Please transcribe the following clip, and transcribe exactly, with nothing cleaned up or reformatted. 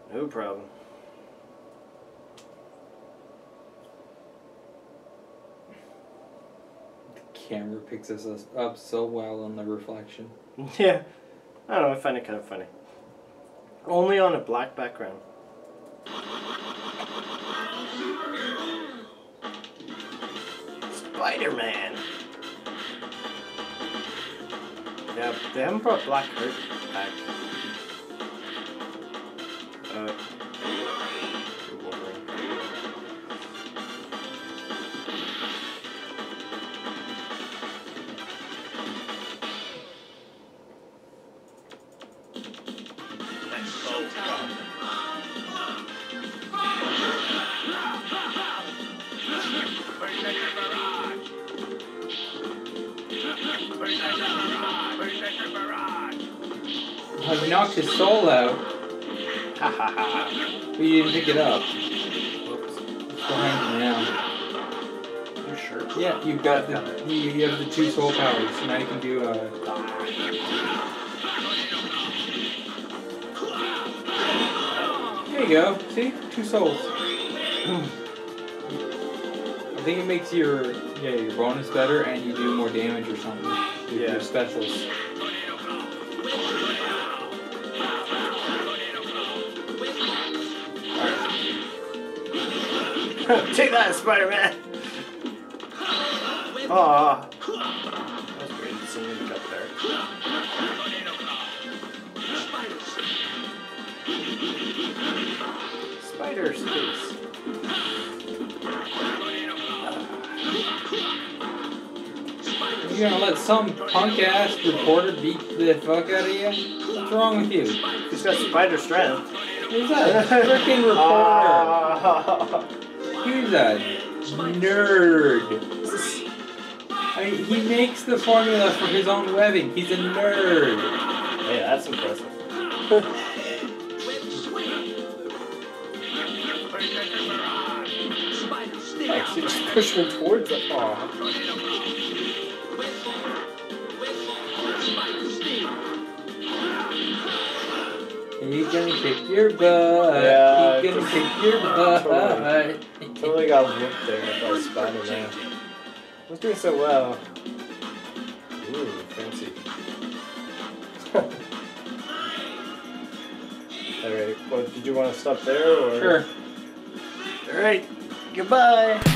No problem. The camera picks us up so well on the reflection. Yeah. I don't know, I find it kind of funny. Only on a black background. Spider-Man! Yeah, they haven't brought Black Hurt back. Uh, Wolverine. Let's go, Tom. He knocked his soul out, Ha ha ha. but you didn't pick it up. Whoops. It's behind you now. You sure? Yeah, you've got the you, you have the two soul powers, so now you can do uh there you go. See? Two souls. I think it makes your yeah, your bonus better and you do more damage or something with Yeah. your specials. Take that, Spider-Man! Aww. That was great seeing him up there. Spider space. You're gonna let some punk ass reporter beat the fuck out of you? What's wrong with you? He's got spider strength. Who's that freaking reporter? Ah. He's a nerd. I mean, he makes the formula for his own webbing. He's a nerd. Hey, that's impressive. Actually, just push him towards it. Aw. He's gonna kick your butt. Yeah, He's gonna just- kick your butt. Totally. Totally got whooped there by Spider-Man. He was doing so well. Ooh, fancy. Alright, well, did you want to stop there? Or? Sure. Alright, goodbye.